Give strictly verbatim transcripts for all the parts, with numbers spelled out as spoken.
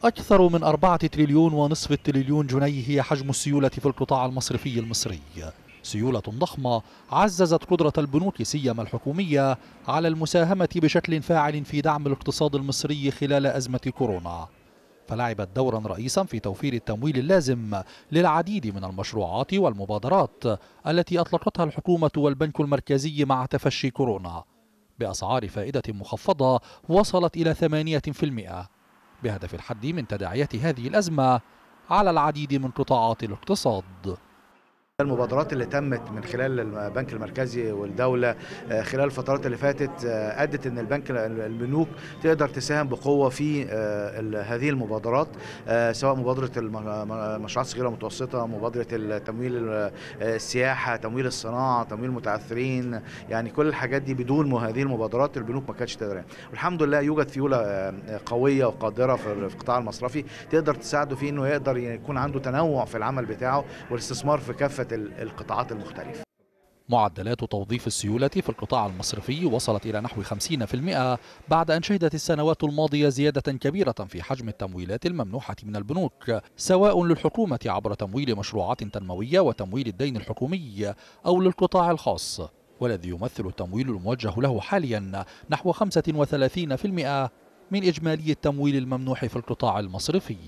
أكثر من أربعة تريليون ونصف التريليون جنيه هي حجم السيولة في القطاع المصرفي المصري، سيولة ضخمة عززت قدرة البنوك سيما الحكومية على المساهمة بشكل فاعل في دعم الاقتصاد المصري خلال أزمة كورونا، فلعبت دورا رئيسا في توفير التمويل اللازم للعديد من المشروعات والمبادرات التي أطلقتها الحكومة والبنك المركزي مع تفشي كورونا بأسعار فائدة مخفضة وصلت إلى ثمانية بالمئة بهدف الحد من تداعيات هذه الأزمة على العديد من قطاعات الاقتصاد. المبادرات اللي تمت من خلال البنك المركزي والدولة خلال الفترات اللي فاتت أدت أن البنك البنوك تقدر تساهم بقوة في هذه المبادرات، سواء مبادرة المشروعات الصغيرة والمتوسطة، مبادرة التمويل السياحة، تمويل الصناعة، تمويل المتعثرين، يعني كل الحاجات دي بدون هذه المبادرات البنوك ما كانتش تقدر. والحمد لله يوجد سيولة قوية وقادرة في القطاع المصرفي تقدر تساعده في أنه يقدر يكون عنده تنوع في العمل بتاعه والاستثمار في كافة القطاعات المختلفة. معدلات توظيف السيولة في القطاع المصرفي وصلت إلى نحو خمسين بالمئة بعد أن شهدت السنوات الماضية زيادة كبيرة في حجم التمويلات الممنوحة من البنوك، سواء للحكومة عبر تمويل مشروعات تنموية وتمويل الدين الحكومي أو للقطاع الخاص، والذي يمثل التمويل الموجه له حاليا نحو خمسة وثلاثين بالمئة من إجمالي التمويل الممنوح في القطاع المصرفي.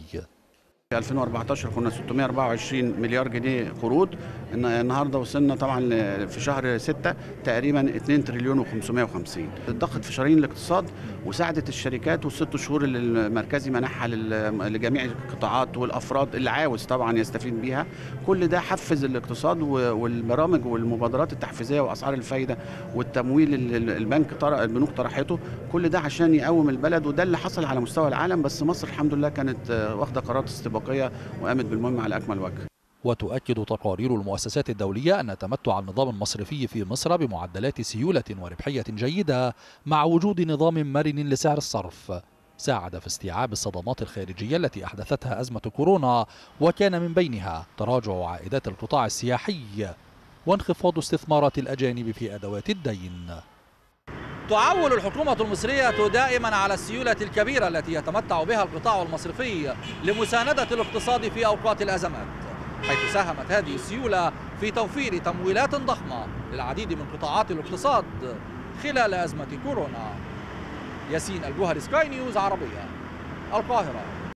في ألفين وأربعتاشر كنا ستمائة وأربعة وعشرين مليار جنيه قروض، النهارده وصلنا طبعا في شهر ستة تقريبا اثنين تريليون وخمسمائة وخمسين. ضخت في شرايين الاقتصاد وساعدت الشركات، والست شهور اللي المركزي منحها لجميع القطاعات والافراد اللي عاوز طبعا يستفيد بيها، كل ده حفز الاقتصاد، والبرامج والمبادرات التحفيزيه واسعار الفايده والتمويل اللي البنك طرح البنوك طرحته، كل ده عشان يقوم البلد، وده اللي حصل على مستوى العالم. بس مصر الحمد لله كانت واخده قرارات استباقيه وقامت بالمهمة على أكمل وجه. وتؤكد تقارير المؤسسات الدولية أن تمتع النظام المصرفي في مصر بمعدلات سيولة وربحية جيدة مع وجود نظام مرن لسعر الصرف ساعد في استيعاب الصدمات الخارجية التي أحدثتها أزمة كورونا، وكان من بينها تراجع عائدات القطاع السياحي وانخفاض استثمارات الأجانب في أدوات الدين. تعول الحكومة المصرية دائما على السيولة الكبيرة التي يتمتع بها القطاع المصرفي لمساندة الاقتصاد في أوقات الأزمات، حيث ساهمت هذه السيولة في توفير تمويلات ضخمة للعديد من قطاعات الاقتصاد خلال أزمة كورونا. ياسين الجوهري، سكاي نيوز عربية، القاهرة.